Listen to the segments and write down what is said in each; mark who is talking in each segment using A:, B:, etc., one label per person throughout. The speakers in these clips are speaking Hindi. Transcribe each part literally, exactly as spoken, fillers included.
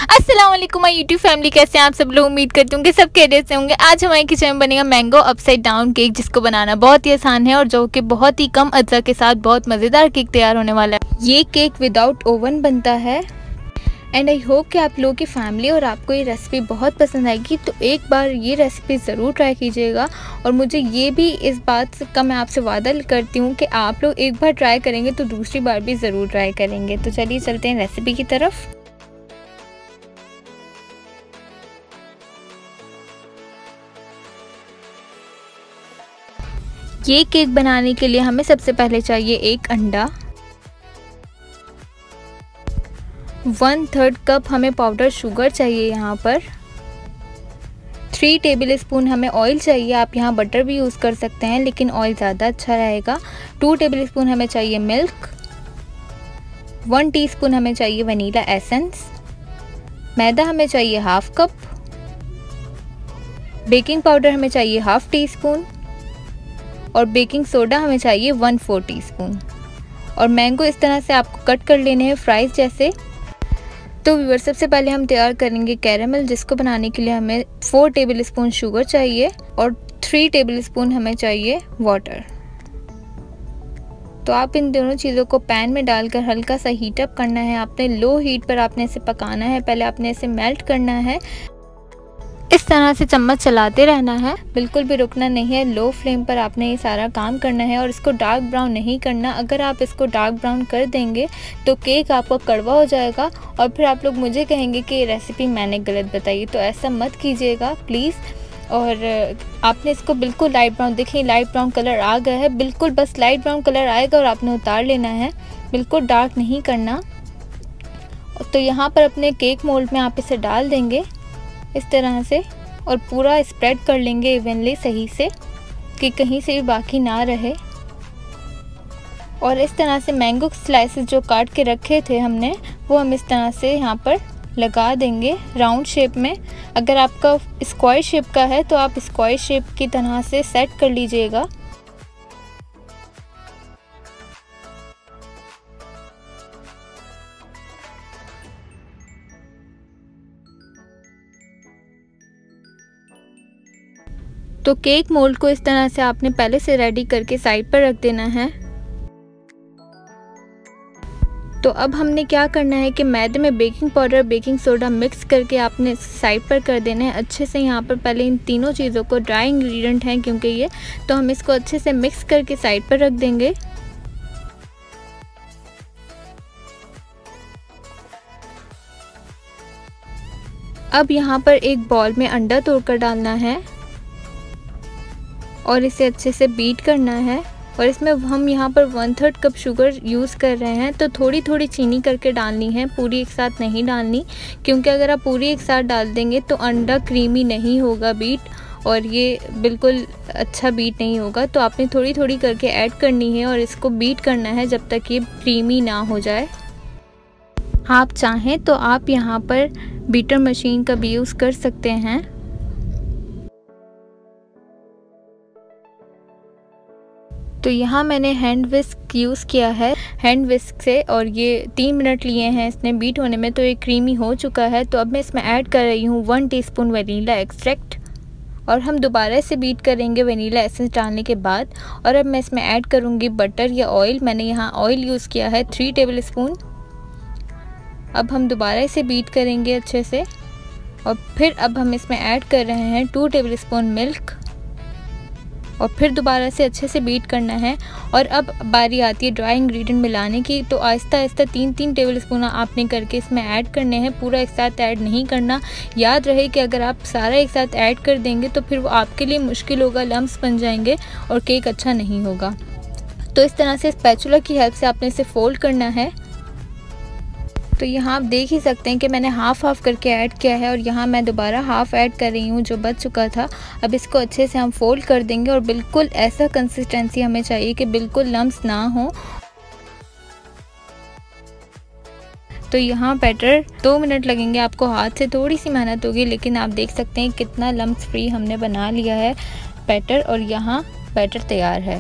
A: अस्सलाम वालेकुम माय यूट्यूब फैमिली, कैसे हैं आप सब लोग। उम्मीद करती हूँ कि सब खैरियत से होंगे। आज हमारे किचन में बनेगा मैंगो अपसाइड डाउन केक, जिसको बनाना बहुत ही आसान है और जो कि बहुत ही कम अज्जा के साथ बहुत मज़ेदार केक तैयार होने वाला है। ये केक विदाउट ओवन बनता है एंड आई होप कि आप लोगों की फैमिली और आपको ये रेसिपी बहुत पसंद आएगी। तो एक बार ये रेसिपी ज़रूर ट्राई कीजिएगा और मुझे ये भी इस बात का मैं आपसे वादा करती हूँ कि आप लोग एक बार ट्राई करेंगे तो दूसरी बार भी ज़रूर ट्राई करेंगे। तो चलिए चलते हैं रेसिपी की तरफ। ये केक बनाने के लिए हमें सबसे पहले चाहिए एक अंडा, वन थर्ड कप हमें पाउडर शुगर चाहिए, यहाँ पर थ्री टेबल स्पून हमें ऑयल चाहिए। आप यहाँ बटर भी यूज़ कर सकते हैं लेकिन ऑयल ज़्यादा अच्छा रहेगा। टू टेबल स्पून हमें चाहिए मिल्क, वन टीस्पून हमें चाहिए वनीला एसेंस, मैदा हमें चाहिए हाफ कप, बेकिंग पाउडर हमें चाहिए हाफ टी स्पून और बेकिंग सोडा हमें चाहिए वन फोर टीस्पून। और मैंगो इस तरह से आपको कट कर लेने हैं फ्राइज़ जैसे। तो व्यूअर, सबसे पहले हम तैयार करेंगे कैरेमल, जिसको बनाने के लिए हमें फोर टेबल स्पून शुगर चाहिए और थ्री टेबल स्पून हमें चाहिए वाटर। तो आप इन दोनों चीज़ों को पैन में डालकर हल्का सा हीट अप करना है। आपने लो हीट पर आपने इसे पकाना है। पहले आपने इसे मेल्ट करना है, इस तरह से चम्मच चलाते रहना है, बिल्कुल भी रुकना नहीं है। लो फ्लेम पर आपने ये सारा काम करना है और इसको डार्क ब्राउन नहीं करना। अगर आप इसको डार्क ब्राउन कर देंगे तो केक आपका कड़वा हो जाएगा और फिर आप लोग मुझे कहेंगे कि ये रेसिपी मैंने गलत बताई। तो ऐसा मत कीजिएगा प्लीज़। और आपने इसको बिल्कुल लाइट ब्राउन, देखिए लाइट ब्राउन कलर आ गया है, बिल्कुल बस लाइट ब्राउन कलर आएगा और आपने उतार लेना है, बिल्कुल डार्क नहीं करना। तो यहाँ पर अपने केक मोल्ड में आप इसे डाल देंगे इस तरह से और पूरा स्प्रेड कर लेंगे इवनली, सही से, कि कहीं से भी बाकी ना रहे। और इस तरह से मैंगो स्लाइसेस जो काट के रखे थे हमने, वो हम इस तरह से यहाँ पर लगा देंगे राउंड शेप में। अगर आपका स्क्वायर शेप का है तो आप स्क्वायर शेप की तरह से सेट कर लीजिएगा। तो केक मोल्ड को इस तरह से आपने पहले से रेडी करके साइड पर रख देना है। तो अब हमने क्या करना है कि मैदे में baking powder, baking soda mix करके आपने साइड पर कर देना है अच्छे से। यहाँ पर पहले इन तीनों चीज़ों को, ड्राई इंग्रेडिएंट हैं क्योंकि ये, तो हम इसको अच्छे से मिक्स करके साइड पर रख देंगे। अब यहाँ पर एक बॉल में अंडा तोड़कर डालना है और इसे अच्छे से बीट करना है। और इसमें हम यहाँ पर one third cup sugar use कर रहे हैं, तो थोड़ी थोड़ी चीनी करके डालनी है, पूरी एक साथ नहीं डालनी, क्योंकि अगर आप पूरी एक साथ डाल देंगे तो अंडा क्रीमी नहीं होगा बीट और ये बिल्कुल अच्छा बीट नहीं होगा। तो आपने थोड़ी थोड़ी करके ऐड करनी है और इसको बीट करना है जब तक ये क्रीमी ना हो जाए। आप चाहें तो आप यहाँ पर बीटर मशीन का भी यूज़ कर सकते हैं। तो यहाँ मैंने हैंड विस्क यूज़ किया है, हैंड विस्क से, और ये तीन मिनट लिए हैं इसने बीट होने में, तो ये क्रीमी हो चुका है। तो अब मैं इसमें ऐड कर रही हूँ वन टीस्पून वनीला एक्सट्रैक्ट और हम दोबारा से बीट करेंगे वनीला एसेंस डालने के बाद। और अब मैं इसमें ऐड करूँगी बटर या ऑयल। मैंने यहाँ ऑयल यूज़ किया है थ्री टेबल स्पून। अब हम दोबारा से बीट करेंगे अच्छे से और फिर अब हम इसमें ऐड कर रहे हैं टू टेबल स्पून मिल्क और फिर दोबारा से अच्छे से बीट करना है। और अब बारी आती है ड्राई इंग्रेडिएंट मिलाने की। तो आहिस्ता आहिस्ता तीन तीन टेबल स्पून आपने करके इसमें ऐड करने हैं, पूरा एक साथ ऐड नहीं करना। याद रहे कि अगर आप सारा एक साथ ऐड कर देंगे तो फिर वो आपके लिए मुश्किल होगा, लम्स बन जाएंगे और केक अच्छा नहीं होगा। तो इस तरह से स्पैचुला की हेल्प से आपने इसे फोल्ड करना है। तो यहाँ आप देख ही सकते हैं कि मैंने हाफ़ हाफ़ करके ऐड किया है और यहाँ मैं दोबारा हाफ़ ऐड कर रही हूँ जो बच चुका था। अब इसको अच्छे से हम फोल्ड कर देंगे और बिल्कुल ऐसा कंसिस्टेंसी हमें चाहिए कि बिल्कुल लम्स ना हो। तो यहाँ बैटर दो मिनट लगेंगे आपको, हाथ से थोड़ी सी मेहनत होगी, लेकिन आप देख सकते हैं कितना लम्स फ्री हमने बना लिया है बैटर। और यहाँ बैटर तैयार है।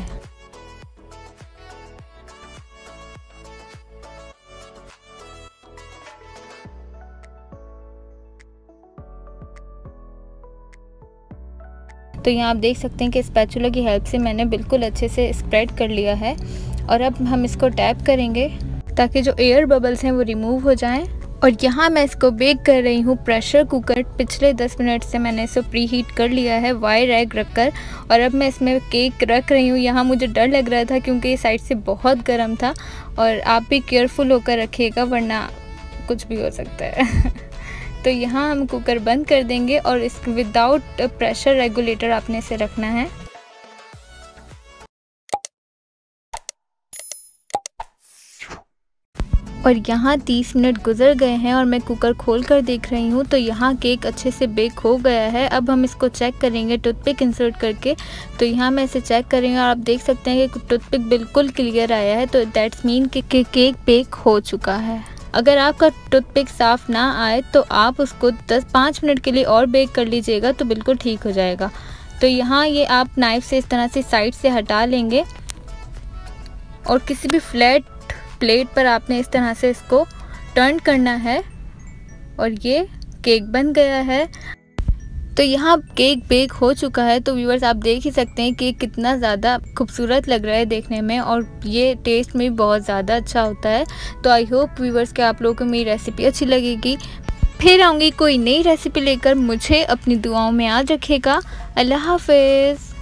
A: तो यहाँ आप देख सकते हैं कि स्पैचुला की हेल्प से मैंने बिल्कुल अच्छे से स्प्रेड कर लिया है। और अब हम इसको टैप करेंगे ताकि जो एयर बबल्स हैं वो रिमूव हो जाएं। और यहाँ मैं इसको बेक कर रही हूँ प्रेशर कुकर। पिछले दस मिनट से मैंने इसे प्री हीट कर लिया है वायर एग रखकर। और अब मैं इसमें केक रख रही हूँ। यहाँ मुझे डर लग रहा था क्योंकि ये साइड से बहुत गर्म था, और आप भी केयरफुल होकर रखिएगा वरना कुछ भी हो सकता है। तो यहाँ हम कुकर बंद कर देंगे और इस विदाउट प्रेशर रेगुलेटर आपने इसे रखना है। और यहाँ तीस मिनट गुजर गए हैं और मैं कुकर खोल कर देख रही हूँ तो यहाँ केक अच्छे से बेक हो गया है। अब हम इसको चेक करेंगे टूथपिक इंसर्ट करके। तो यहाँ मैं इसे चेक कर रही हूँ और आप देख सकते हैं कि टूथपिक बिल्कुल क्लियर आया है, तो दैट्स मीन कि केक बेक हो चुका है। अगर आपका टूथपिक साफ़ ना आए तो आप उसको दस पाँच मिनट के लिए और बेक कर लीजिएगा तो बिल्कुल ठीक हो जाएगा। तो यहाँ ये आप नाइफ़ से इस तरह से साइड से हटा लेंगे और किसी भी फ्लैट प्लेट पर आपने इस तरह से इसको टर्न करना है और ये केक बन गया है। तो यहाँ केक बेक हो चुका है। तो व्यूअर्स आप देख ही सकते हैं कि कितना ज़्यादा खूबसूरत लग रहा है देखने में, और ये टेस्ट में भी बहुत ज़्यादा अच्छा होता है। तो आई होप व्यूअर्स कि आप लोगों को मेरी रेसिपी अच्छी लगेगी। फिर आऊँगी कोई नई रेसिपी लेकर। मुझे अपनी दुआओं में याद रखिएगा। अल्लाह हाफिज़।